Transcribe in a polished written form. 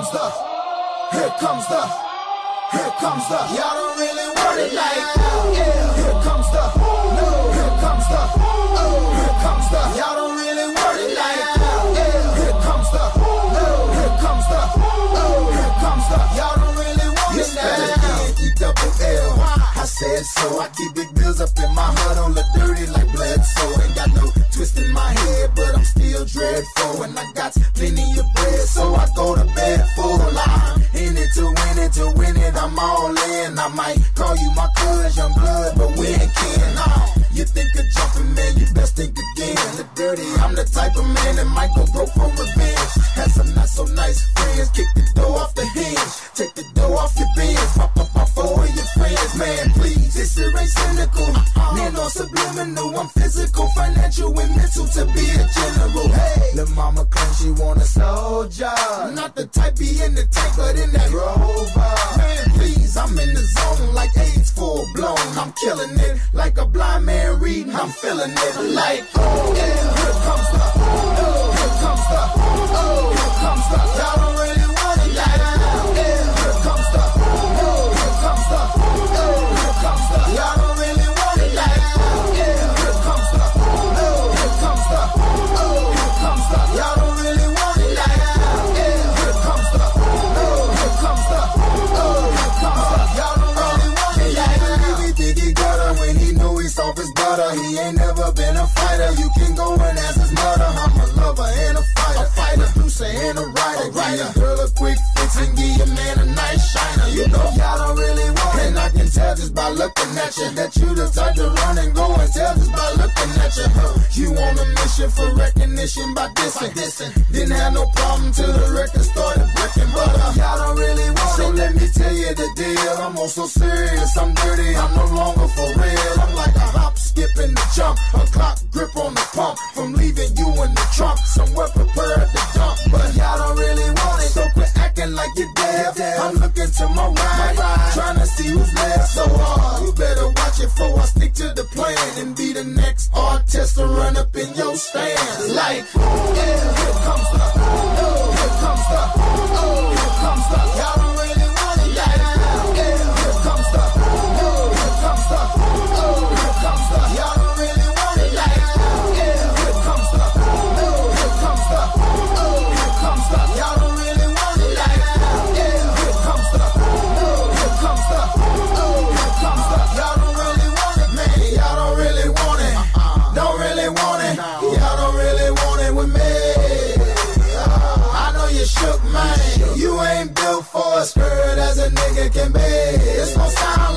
y'all don't really want it like that. Yeah, here comes the, no, here comes the, oh, here comes the, y'all don't really want it like that. Yeah, here comes the, no, here comes the, oh, here comes the, y'all don't really want it like that. E-double-L, I said so, I keep big bills up in my hood on the dirty like Bledsoe. Ain't got no twist in my head, but I'm still dreadful, and I got plenty of bread, so I go to bed full. I'm in it to win it, to win it, I'm all in. I might call you my cuz, young blood, but we ain't kin. You think of jumping, man, you best think again. The dirty, I'm the type of man that might go broke for revenge. Had some not so nice friends, kick the door off the hinge, take the door off your bins, pop up off four of your friends, man, please. This shit ain't cynical, nano subliminal, I'm physical, financial, and mental to be a general. Hey, lil' mama claims she want a soldier, not the type be in the tank, but in that Rover. Man, please, I'm in the zone like AIDS full blown. I'm killing it like a blind man reading. I'm feeling it like, oh yeah, here comes the, oh, here comes the, oh, here comes the, y'all don't really want it like that. Yeah, here comes the, oh, here comes the, oh, here comes the, y'all don't really want it like that. Yeah, here comes the, oh, here comes the, oh, here comes the, y'all don't really want it like that. Yeah, here comes the, oh, here comes the, oh, here comes the, y'all don't really want it like that. He think he got her when he knew he soft as butter. He ain't never been a fighter. You can go and ask his mother. I'm a lover and a fighter, producer and a writer. Give your girl a quick fix and give your man a nice shiner. You know y'all don't really want it, and I can tell just by looking at you that you the type to run and go and tell just by looking at you. You on a mission for recognition by dissing. Didn't have no problem till the record started breaking, but y'all don't really want it. So let me tell you the deal. I'm on so serious, I'm dirty, I'm no longer for real. I'm like a hop, skip, and a jump, a clock grip on the pump, from leaving you in the trunk, somewhere prepared to dump. But y'all don't really want it, so quit acting like you're deaf. I'm looking to my right, trying to see who's left. So you better watch it before I stick to the plan and be the next artist to run up in your stand. Like, yeah, here comes the, oh, here comes the, oh, here comes the, y'all don't really want it like that. Yeah, here comes the, oh, here comes the, oh, here comes the, y'all don't really want it like that. Yeah, here comes the, oh, here comes the, oh, here comes the, y'all don't really want it like that. Yeah, here comes the, oh, here comes the, oh, here comes the, y'all don't really want it, man. Y'all don't really want it, don't really want it. Y'all don't really want it with me. I know you shook, man. You ain't built for a skirt as a nigga can be. It's gon' sound